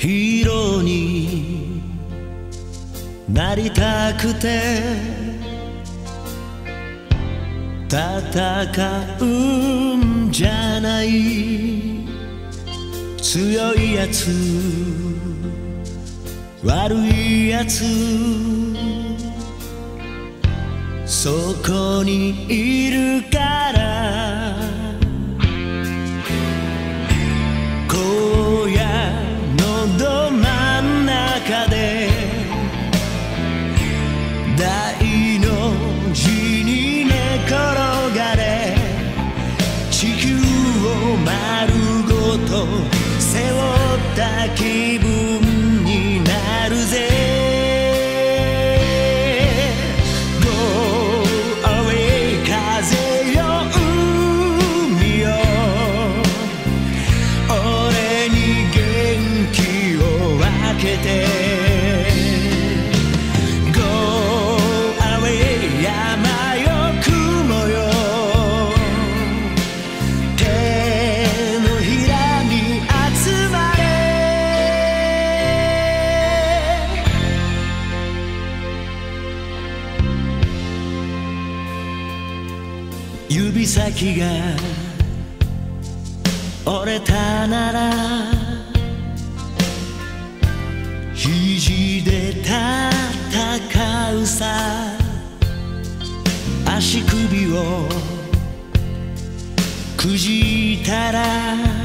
ヒーローになりたくて戦うんじゃない。強いやつ悪いやつそこにいるから荒野のど真ん中で大の字に寝転がれ地球を丸ごと背負った気分になるぜ。 Go away 風よ海よ俺に元気を分けて Go away 山よ雲よ手のひらに集まれ。指先が折れたなら肘で戦うさ。足首をくじいたら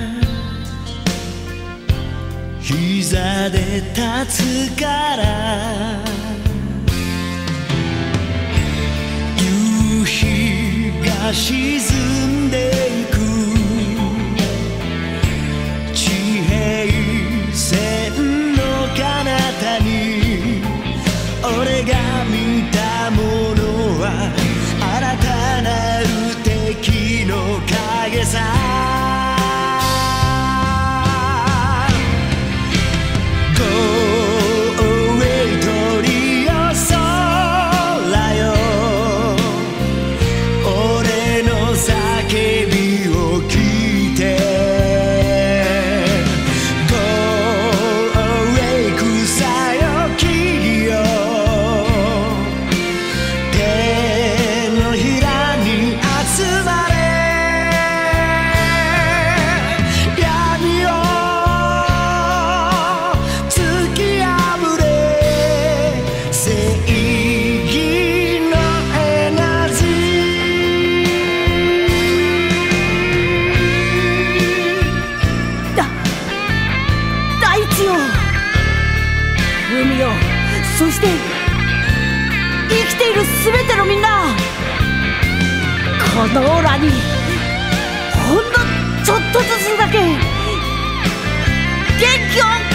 膝で立つから夕日が沈んでいく地平線の彼方に俺が見たものは新たなる敵の影さ。Go away 鳥よ空よ俺の叫びを聞いて Go away 草よ木よ手のひらに集まれ。闇を突き破れ正義のエナジー。 大地よ海よそして生きているすべてのみんなこのオーラにほんのちょっとずつだけ元気を